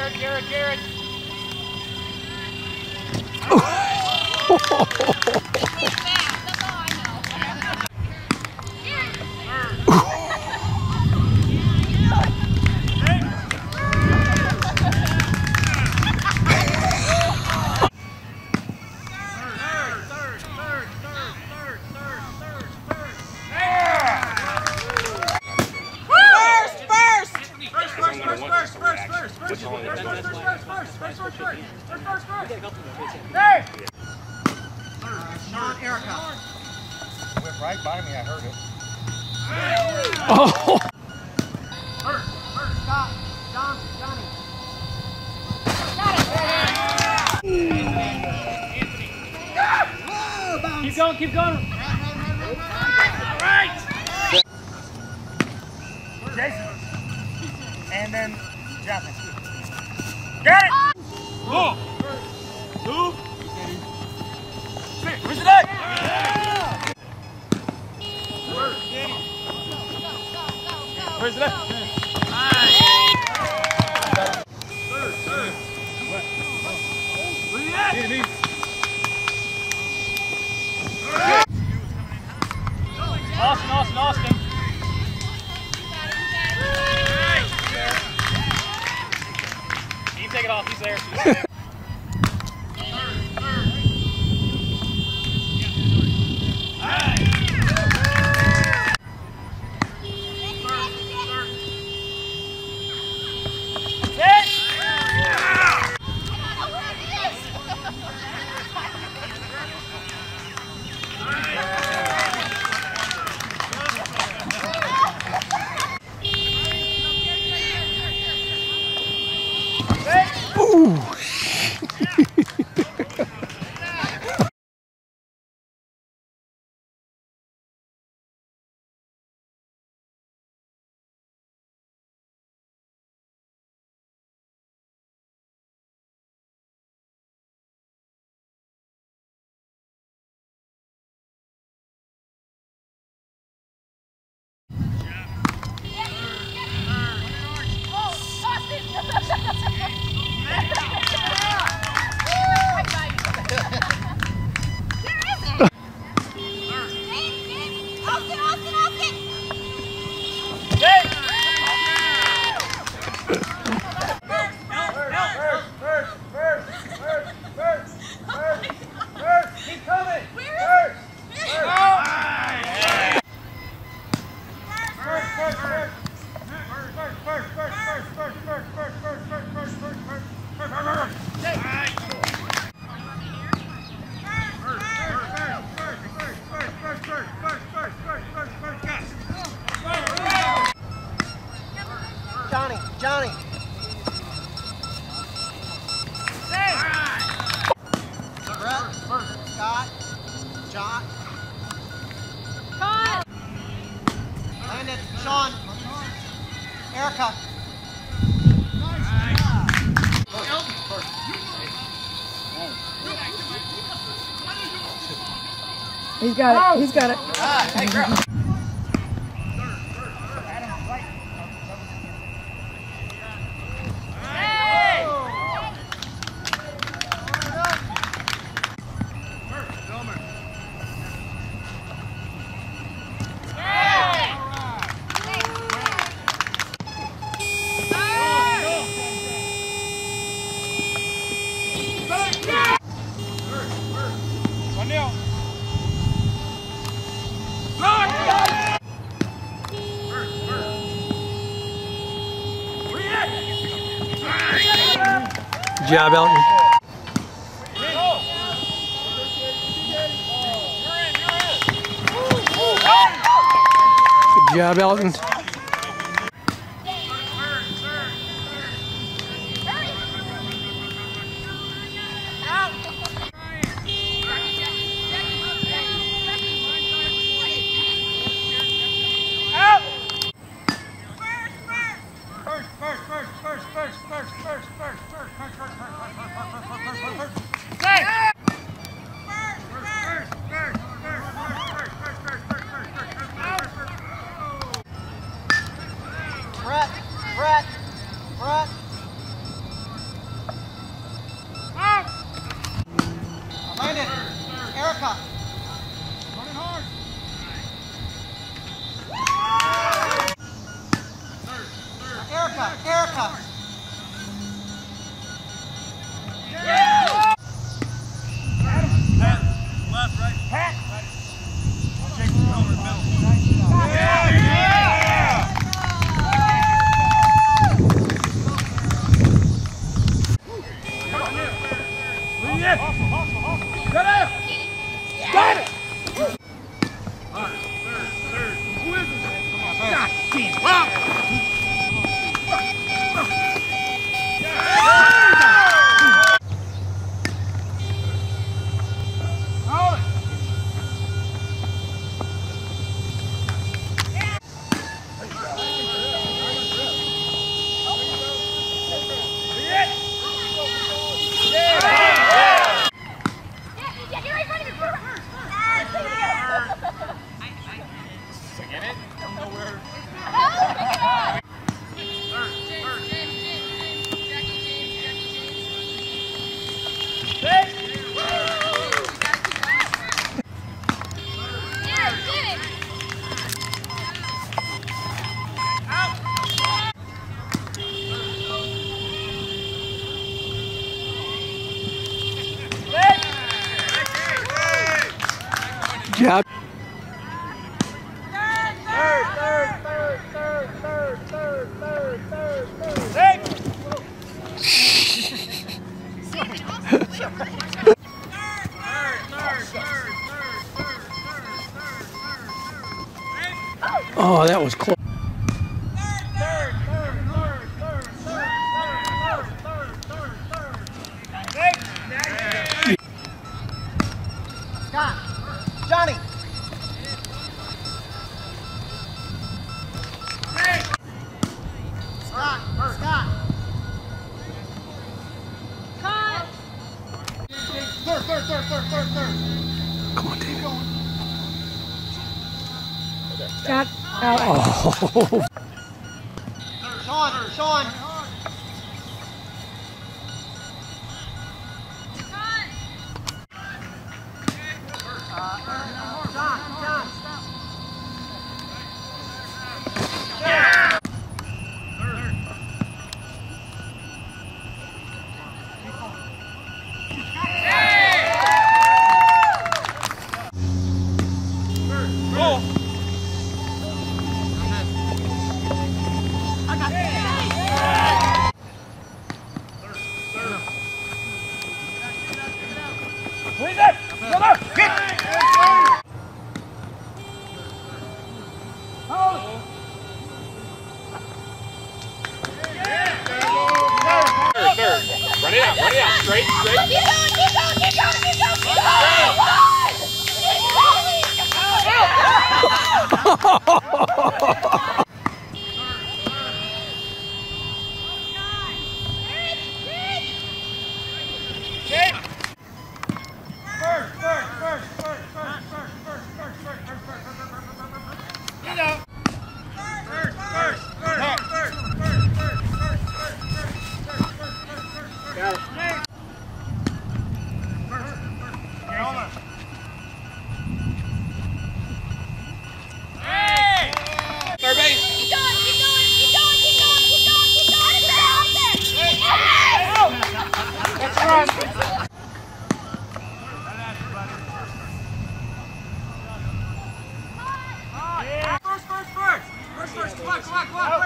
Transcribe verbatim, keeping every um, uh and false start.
Jared, Jared, Jared. Went right by me, I heard it. Oh! Stop. John, Johnny. Keep going, keep going. All right. Jason. And then Jonathan. Got it! Go. Two. Where's it at? Where's it at? Third, third. Where you at? Austin, Austin, Austin. You can take it off, he's there. Johnny, Johnny. Brett, Scott, John. Landon, Sean, Erica. He's got it. He's got it. Ah, hey, girl. Good job, Elton. Good job, Elton. Brett, Brett, Brett. Erica, Erica. Left, right. Pat. Hustle, hustle, hustle. Get up! Got it! All right, third, third. Who is it? Come on, man. God damn. Wow! Hold it! Job. Third, third, third, third, third, third, third, third, third. Hey! Oh, that was close. Scott. Johnny. Scott. Scott. Cut. Third, third, third, third, third, third. Come on, David. Got out. Oh. Sean. Sean. John. John. Please it! Go up! Hit! Hold it! Third, third. Run it out, run it out. Straight, straight. Keep going, keep going, keep going, keep going, keep going. First, first, first, first, first, first, first, first, first, first, first, first, first, you know. First, first, first, first, first, first, first, first, first, first, first, first, first. Got it. First, first. Hold on. Hey! Third base. Keep going, keep going, keep going, keep going, keep going, keep going. Get out there. Let's run. First, first, first. First, first. Come on, come on, come on.